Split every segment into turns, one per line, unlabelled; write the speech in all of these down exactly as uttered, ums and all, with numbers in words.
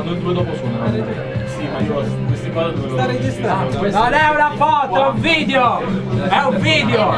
No, dove dopo suona. Sì, ma io questi qua dove lo...
Sta registrando.
Non è una foto, è un video! È un video!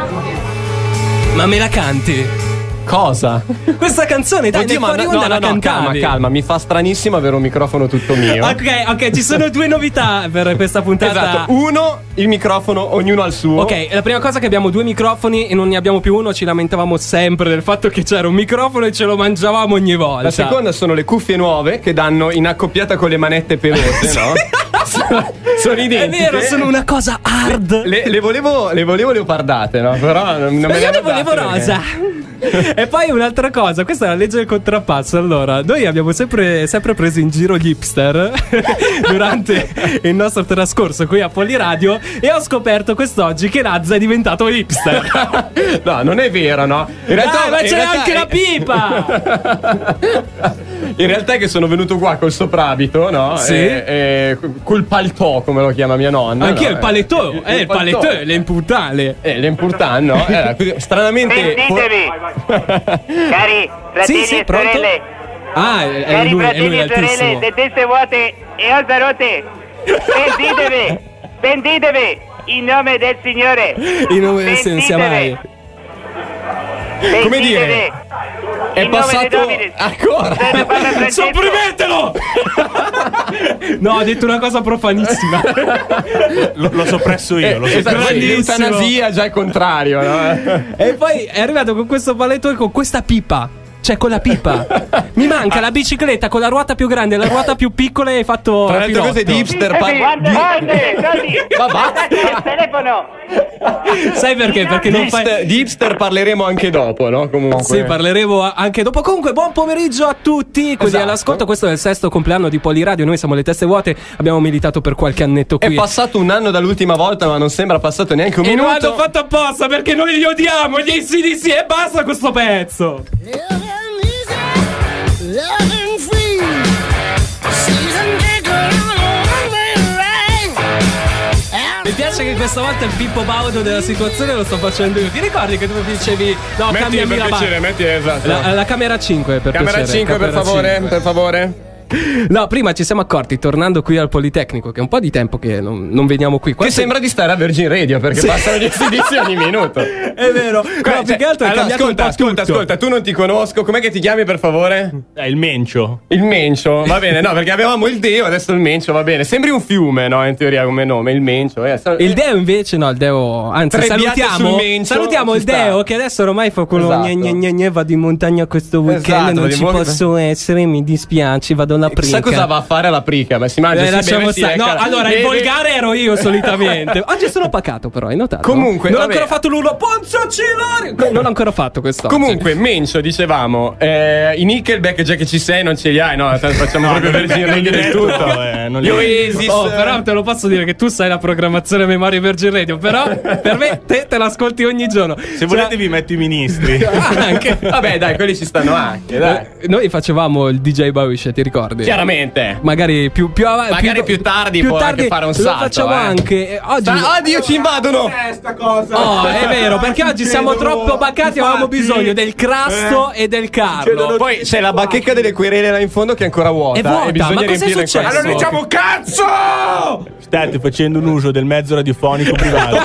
Ma me la canti?
Cosa?
Questa canzone, dai,
Oddio,
nel fuori
no,
onda
no,
la
no, calma,
cantavi.
calma, mi fa stranissimo avere un microfono tutto mio.
Ok, ok, ci sono due novità per questa puntata.
Esatto, uno, il microfono, ognuno al suo.
Ok, la prima cosa è che abbiamo due microfoni e non ne abbiamo più uno, ci lamentavamo sempre del fatto che c'era un microfono e ce lo mangiavamo ogni volta.
La seconda sono le cuffie nuove che danno in accoppiata con le manette pelose, no? sono, sono identiche.
È vero, sono una cosa hard.
Le, le, volevo, le volevo leopardate, no? Però non, non me le
io
hanno
le volevo
date
rosa. E poi un'altra cosa, questa è la legge del contrappasso. Allora, noi abbiamo sempre, sempre preso in giro gli hipster durante il nostro trascorso qui a Poliradio e ho scoperto quest'oggi che Lazza è diventato hipster.
No, non è vero, no? In realtà,
Dai, ma
in
c'è
realtà
anche
è...
la pipa.
In realtà è che sono venuto qua col soprabito, no?
Sì.
E, e, col paltò, come lo chiama mia nonna.
Anche
no?
il paletò,
il,
eh, il
paltò.
paletò, l'importante.
Eh, l'importante, no? Era così, stranamente.
Sentitevi, cari fratelli
Sì, sì,
e
pronto?
sorelle,
Ah, è, è
cari
lui, è
fratelli
lui
e sorelle,
altissimo.
de teste vuote e ossa rotte, pentitevi, pentitevi, in nome del Signore.
In nome del Signore, sia mai.
Come dire? È
in nome
passato
di Domine.
ancora.
Sento parla Francesco.
Sopprimetelo! No, ha detto una cosa profanissima.
L- l'ho soppresso io, l'ho
Eh, esatto,
soppresso io.
grandissimo.
l'eutanasia già è il contrario, no?
E poi è arrivato con questo paletto e con questa pipa. Cioè, con la pipa. Mi manca la bicicletta con la ruota più grande e la ruota più piccola e hai fatto.
Tra le altre cose di hipster pa-
Guarda, guarda, guardi.
Ma basta.
Il telefono.
Sai perché? Perché
di
non fai.
hipster, di hipster parleremo anche dopo, no? Comunque.
Sì, parleremo anche dopo. Comunque, buon pomeriggio a tutti quelli
Esatto.
all'ascolto. Questo è il sesto compleanno di Poliradio. Noi siamo le teste vuote. Abbiamo militato per qualche annetto
È
qui.
passato un anno dall'ultima volta, ma non sembra passato neanche un
E non
minuto.
hanno fatto apposta perché noi li odiamo. Gli A C D C e basta questo pezzo.
Loving free, season ticket on a one-way ride.
Mi piace che questa volta il Pippo Baudo della situazione lo sto facendo io. Ti ricordi che tu mi dicevi no,
Metti
cambiami
per
la
piacere,
barra?
metti esatto.
La, la camera cinque per
Camera
piacere.
cinque per
Camera
favore,
cinque.
per favore.
No, prima ci siamo accorti, tornando qui al Politecnico, che è un po' di tempo che non, non veniamo qui.
Che
Quasi-
sembra di stare a Virgin Radio perché
Sì.
passano gli esibizioni ogni minuto.
È vero. No,
Cioè,
più che altro è
allora,
cambiato
ascolta,
un po'
ascolta,
tutto.
ascolta, tu non ti conosco. Com'è che ti chiami per favore?
È il mencio.
Il Mencio, va bene, no, perché avevamo il Deo, adesso il Mencio, va bene. Sembri un fiume, no, in teoria come nome, il Mencio. Eh, sta-
Il Deo invece no, il Deo. Anzi,
Tre biate
salutiamo.
sul Mencio,
Salutiamo
ci
il
sta.
Deo che adesso ormai fa quello
Esatto.
gne, gne, gne, gne, vado in montagna questo weekend,
Esatto,
non
vado in
ci
montagna.
posso essere, mi dispiace, vado alla prica.
Sai cosa va a fare alla prica? Ma si mangia,
Eh,
si
lasciamo
beve, si
stare. No,
lecca-
allora il
beve.
volgare ero io solitamente. Oggi sono pacato, però, hai notato?
Comunque,
non ho
vabbè.
ancora fatto l'urlo. Ponzio Cilario! Non ho ancora fatto questo.
Comunque, Mencio, dicevamo, eh, i Nickelback, già che ci sei, non ce li hai, no? Facciamo proprio Virgin Radio del tutto.
eh, non
Gli
li-
Oasis.
Oh, però te lo posso dire che tu sai la programmazione memoria Virgin Radio. Però per me te, te l'ascolti ogni giorno.
Se volete vi metto i ministri.
Anche.
Vabbè, dai, quelli ci stanno anche, dai.
Eh, Noi facevamo il D J Bawish, ti ricordi?
Chiaramente.
Magari più, più avanti.
Magari più tardi può anche fare un
lo
salto,
facciamo
eh.
anche. Eh, Oggi.
Ah, Dio, ci invadono!
Oh, è vero, perché oggi siamo troppo baccati. Avevamo bisogno del Crasto e del Carlo.
Poi c'è la bacheca delle querele là in fondo che è ancora vuota.
È vuota,
e bisogna
ma cos'è
riempirla in
successo?
qualche
Allora
modo.
diciamo
cazzo!
State facendo un uso del mezzo radiofonico privato.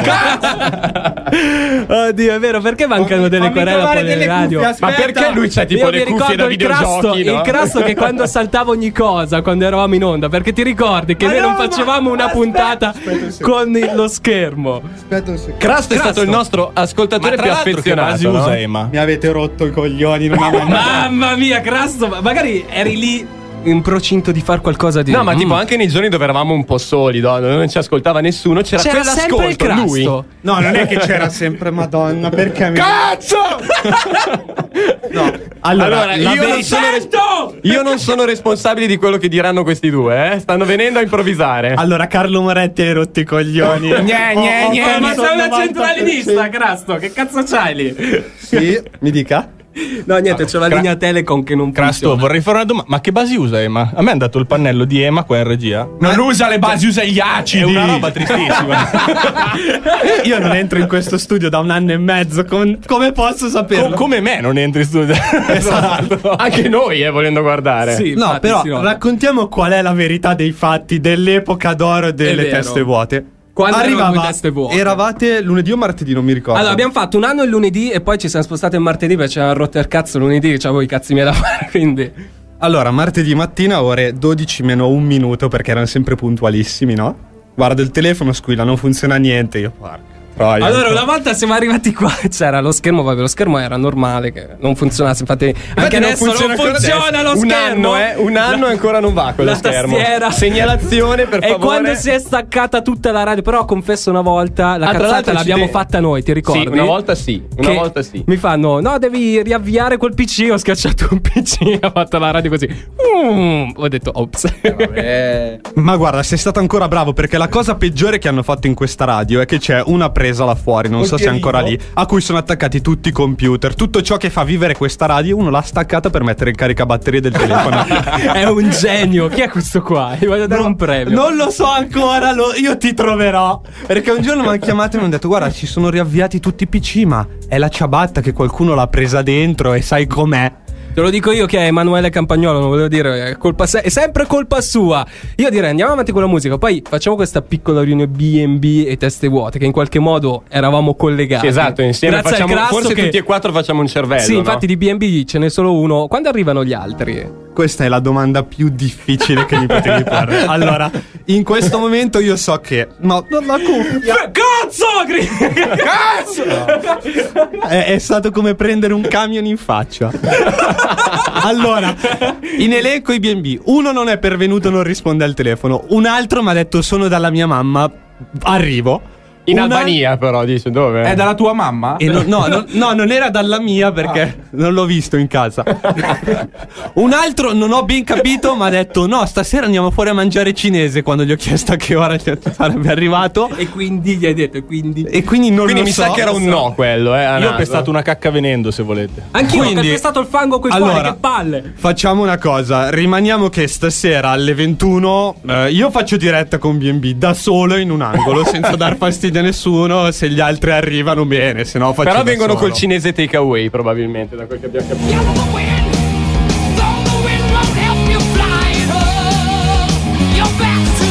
Oddio, è vero, perché mancano delle querele a Poli Radio?
Ma perché lui c'ha tipo
Io
le
mi
cuffie da
ricordo il Crasto,
videogiochi, no?
il Crasto che quando saltava ogni cosa, quando eravamo in onda, perché ti ricordi che noi non facevamo una puntata con il- lo schermo.
Aspetta un secondo.
Crasto è stato il nostro ascoltatore
Ma
più
tra l'altro che
affezionato.
basi
no?
usa Emma?
Mi avete rotto i coglioni, non avevo
Mamma mia, Crasto, ma- magari eri lì in procinto di far qualcosa di
No, ma
Mm.
tipo anche nei giorni dove eravamo un po' soli, no? Non ci ascoltava nessuno, c'era,
c'era sempre il
quell'ascolto,
Crasto.
lui.
No, non è che c'era sempre Madonna, perché mi...
Cazzo!
No, allora,
Allora,
la
io,
veri-
non sono res- io non sono responsabile di quello che diranno questi due, eh? Stanno venendo a improvvisare.
Allora, Carlo Moretti hai rotto i coglioni.
Gne, gne,
Ho- ho
gne,
perso
Ma sei
il
una
novanta per cento.
centralinista, Crasto, che cazzo c'hai lì?
Sì, mi dica.
No, niente, c'è la
Cra-
linea Telecom che non
Crasto,
funziona.
vorrei fare una domanda. Ma che basi usa Ema? A me hanno dato il pannello di Ema qua in regia.
Non usa le basi, usa gli acidi.
È una roba tristissima.
Io non entro in questo studio da un anno e mezzo. com- come posso saperlo?
Com- come me non entri in studio. Esatto.
Anche noi, eh, volendo guardare.
Sì,
No,
infatti,
però
sì, no.
raccontiamo qual è la verità dei fatti dell'epoca d'oro delle
vero.
teste vuote.
Quando erano due teste vuote.
Eravate lunedì o martedì, non mi ricordo.
Allora, abbiamo fatto un anno il lunedì e poi ci siamo spostati il martedì perché c'era rotto il cazzo lunedì, che c'avevo i cazzi miei da fare, quindi...
Allora, martedì mattina, ore dodici meno un minuto, perché erano sempre puntualissimi, no? Guardo il telefono, squilla, non funziona niente. Io, porca troia.
Allora, una volta siamo arrivati qua, c'era lo schermo, vabbè, lo schermo era normale, che non funzionasse, infatti, anche
non
adesso
funziona
non
ancora
funziona
adesso.
lo
Un
schermo.
anno, eh, un anno e ancora non va quello
la
schermo.
tastiera.
Segnalazione, per
E
favore.
quando si è staccata tutta la radio, però confesso una volta, la
Ah, tra
cazzata
l'altro
l'abbiamo
ci te-
fatta noi, ti ricordi?
Sì, una volta sì, una
Che
volta sì.
Mi fanno, no, devi riavviare quel P C. Ho schiacciato un P C, ho fatto la radio così. Mm, ho detto, ops.
Ma guarda, sei stato ancora bravo, perché la cosa peggiore che hanno fatto in questa radio è che c'è una presa là fuori, non so se è ancora lì, a cui sono attaccati tutti i computer. Tutto ciò che fa vivere questa radio, uno l'ha staccata per mettere in carica batterie del telefono.
È un genio. Chi è questo qua? Gli voglio dare un premio.
Non lo so ancora, lo- io ti troverò. Perché un giorno mi hanno chiamato e mi hanno detto: guarda, ci sono riavviati tutti i P C, ma è la ciabatta che qualcuno l'ha presa dentro e sai com'è.
Te lo dico io che è Emanuele Campagnolo, non volevo dire, è, colpa se- è sempre colpa sua. Io direi andiamo avanti con la musica, poi facciamo questa piccola riunione B and B e teste vuote, che in qualche modo eravamo collegati.
Sì, esatto, insieme
Grazie al
facciamo,
Grasso
forse
che-
tutti e quattro facciamo un cervello.
Sì, infatti
no?
di B and B ce n'è solo uno. Quando arrivano gli altri?
Questa è la domanda più difficile che mi potevi fare. Allora, in questo momento io so che. No, non la cuffia.
Cazzo! Cazzo!
È, è stato come prendere un camion in faccia. Allora, in elenco i B and B. Uno non è pervenuto, non risponde al telefono. Un altro mi ha detto: sono dalla mia mamma, arrivo.
In
Una-
Albania, però, dice dove?
È dalla tua mamma?
E no, no, no, no, non era dalla mia perché non l'ho visto in casa. Un altro non ho ben capito, ma ha detto: no, stasera andiamo fuori a mangiare cinese. Quando gli ho chiesto a che ora sarebbe arrivato.
E quindi gli hai detto, e quindi...
E quindi non
Quindi
lo
mi
so.
sa che era un no quello, eh. a
Io ho
naso.
pestato una cacca venendo, se volete.
Anch'io
Quindi-
ho calpestato il fango coi
Allora-
fuori, che palle!
Facciamo una cosa, rimaniamo che stasera alle ventuno eh, io faccio diretta con B and B da solo in un angolo senza dar fastidio a nessuno. Se gli altri arrivano bene, se no faccio
Però
da
vengono
solo.
col cinese takeaway, probabilmente, da quel che abbiamo capito.
You're the wind, though the wind won't help you fly. Oh, you're back to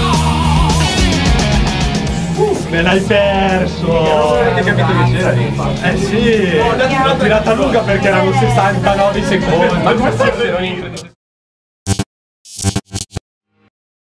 the wall.
Me l'hai perso. Eh sì, l'ho tirata lunga perché erano sessantanove secondi.
Ma come fosse